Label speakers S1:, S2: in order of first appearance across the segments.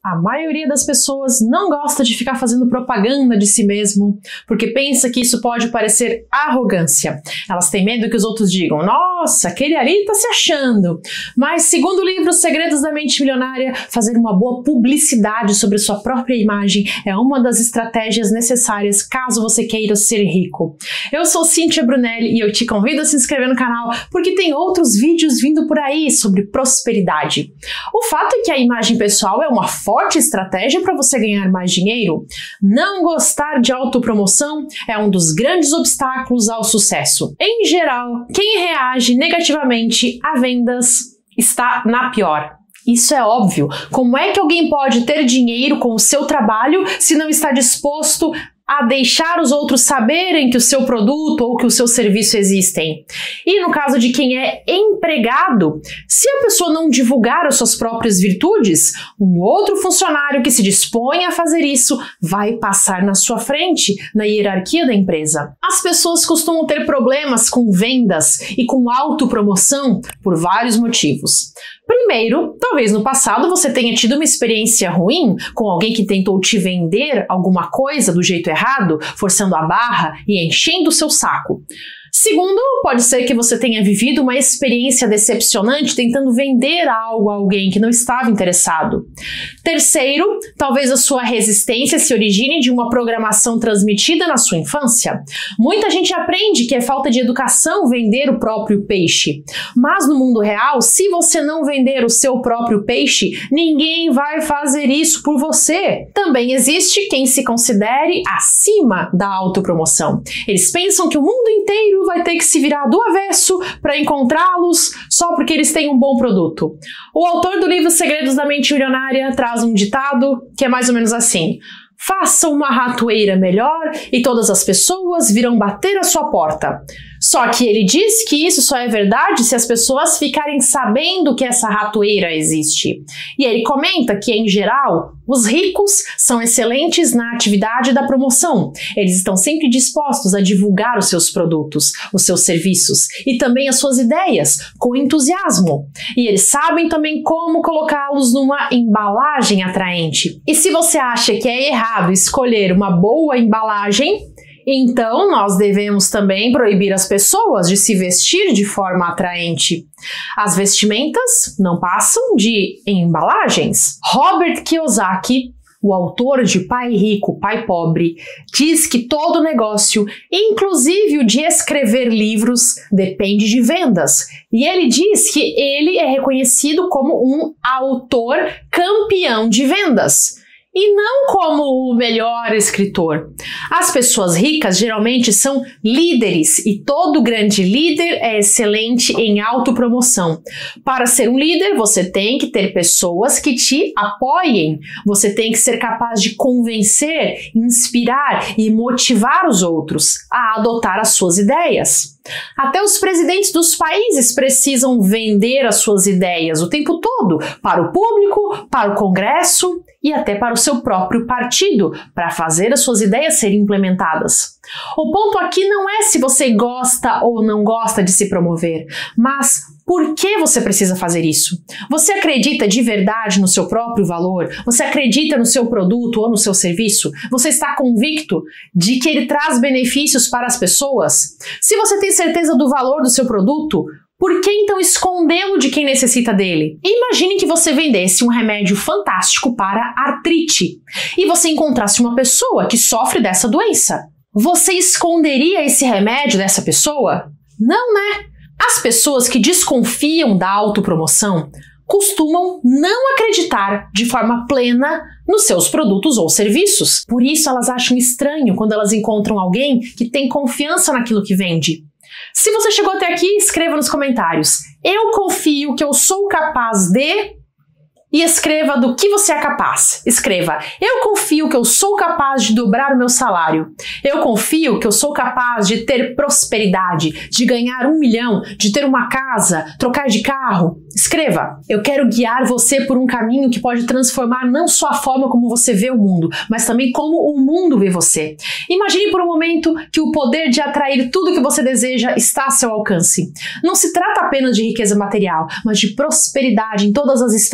S1: A maioria das pessoas não gosta de ficar fazendo propaganda de si mesmo, porque pensa que isso pode parecer arrogância. Elas têm medo que os outros digam, nossa, aquele ali tá se achando. Mas, segundo o livro Segredos da Mente Milionária, fazer uma boa publicidade sobre sua própria imagem é uma das estratégias necessárias caso você queira ser rico. Eu sou Cíntia Brunelli e eu te convido a se inscrever no canal porque tem outros vídeos vindo por aí sobre prosperidade. O fato é que a imagem pessoal é uma forte estratégia para você ganhar mais dinheiro. Não gostar de autopromoção é um dos grandes obstáculos ao sucesso. Em geral, quem reage negativamente a vendas está na pior. Isso é óbvio. Como é que alguém pode ter dinheiro com o seu trabalho se não está disposto a deixar os outros saberem que o seu produto ou que o seu serviço existem? E no caso de quem é empregado, se a pessoa não divulgar as suas próprias virtudes, um outro funcionário que se dispõe a fazer isso vai passar na sua frente na hierarquia da empresa. As pessoas costumam ter problemas com vendas e com autopromoção por vários motivos. Primeiro, talvez no passado você tenha tido uma experiência ruim com alguém que tentou te vender alguma coisa do jeito errado, forçando a barra e enchendo o seu saco. Segundo, pode ser que você tenha vivido uma experiência decepcionante tentando vender algo a alguém que não estava interessado. Terceiro, talvez a sua resistência se origine de uma programação transmitida na sua infância. Muita gente aprende que é falta de educação vender o próprio peixe. Mas no mundo real, se você não vender o seu próprio peixe, ninguém vai fazer isso por você. Também existe quem se considere acima da autopromoção. Eles pensam que o mundo inteiro vai ter que se virar do avesso para encontrá-los só porque eles têm um bom produto. O autor do livro Segredos da Mente Milionária traz um ditado que é mais ou menos assim: faça uma ratoeira melhor e todas as pessoas virão bater à sua porta. Só que ele diz que isso só é verdade se as pessoas ficarem sabendo que essa ratoeira existe. E ele comenta que, em geral, os ricos são excelentes na atividade da promoção. Eles estão sempre dispostos a divulgar os seus produtos, os seus serviços e também as suas ideias com entusiasmo. E eles sabem também como colocá-los numa embalagem atraente. E se você acha que é errado escolher uma boa embalagem, então nós devemos também proibir as pessoas de se vestir de forma atraente. As vestimentas não passam de embalagens. Robert Kiyosaki, o autor de Pai Rico, Pai Pobre, diz que todo negócio, inclusive o de escrever livros, depende de vendas. E ele diz que ele é reconhecido como um autor campeão de vendas. E não como o melhor escritor. As pessoas ricas geralmente são líderes e todo grande líder é excelente em autopromoção. Para ser um líder, você tem que ter pessoas que te apoiem. Você tem que ser capaz de convencer, inspirar e motivar os outros a adotar as suas ideias. Até os presidentes dos países precisam vender as suas ideias o tempo todo para o público, para o Congresso e até para o seu próprio partido, para fazer as suas ideias serem implementadas. O ponto aqui não é se você gosta ou não gosta de se promover, mas por que você precisa fazer isso? Você acredita de verdade no seu próprio valor? Você acredita no seu produto ou no seu serviço? Você está convicto de que ele traz benefícios para as pessoas? Se você tem certeza do valor do seu produto, por que então escondê-lo de quem necessita dele? Imagine que você vendesse um remédio fantástico para artrite e você encontrasse uma pessoa que sofre dessa doença. Você esconderia esse remédio dessa pessoa? Não, né? As pessoas que desconfiam da autopromoção costumam não acreditar de forma plena nos seus produtos ou serviços. Por isso elas acham estranho quando elas encontram alguém que tem confiança naquilo que vende. Se você chegou até aqui, escreva nos comentários: eu confio que eu sou capaz de... E escreva do que você é capaz. Escreva: eu confio que eu sou capaz de dobrar o meu salário. Eu confio que eu sou capaz de ter prosperidade, de ganhar 1 milhão, de ter uma casa, trocar de carro. Escreva: eu quero guiar você por um caminho que pode transformar não só a forma como você vê o mundo, mas também como o mundo vê você. Imagine por um momento que o poder de atrair tudo que você deseja está a seu alcance. Não se trata apenas de riqueza material, mas de prosperidade em todas as esferas da vida.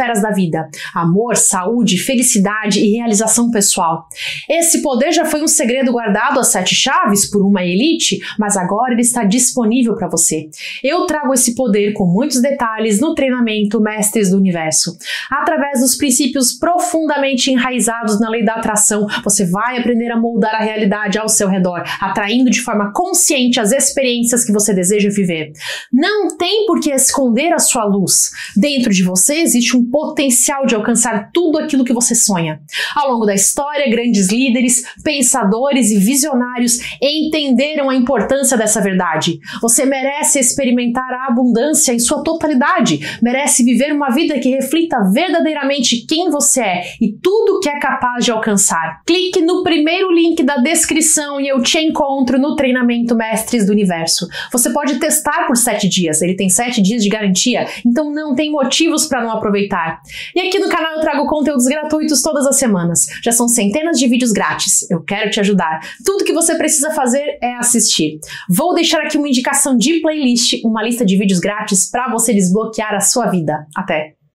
S1: vida: amor, saúde, felicidade e realização pessoal. Esse poder já foi um segredo guardado às 7 chaves por uma elite, mas agora ele está disponível para você. Eu trago esse poder com muitos detalhes no treinamento Mestres do Universo. Através dos princípios profundamente enraizados na lei da atração, você vai aprender a moldar a realidade ao seu redor, atraindo de forma consciente as experiências que você deseja viver. Não tem por que esconder a sua luz. Dentro de você existe um potencial de alcançar tudo aquilo que você sonha. Ao longo da história, grandes líderes, pensadores e visionários entenderam a importância dessa verdade. Você merece experimentar a abundância em sua totalidade, merece viver uma vida que reflita verdadeiramente quem você é e tudo que é capaz de alcançar. Clique no primeiro link da descrição e eu te encontro no treinamento Mestres do Universo. Você pode testar por 7 dias, ele tem 7 dias de garantia, então não tem motivos para não aproveitar. E aqui no canal eu trago conteúdos gratuitos todas as semanas. Já são centenas de vídeos grátis. Eu quero te ajudar. Tudo que você precisa fazer é assistir. Vou deixar aqui uma indicação de playlist, uma lista de vídeos grátis para você desbloquear a sua vida. Até!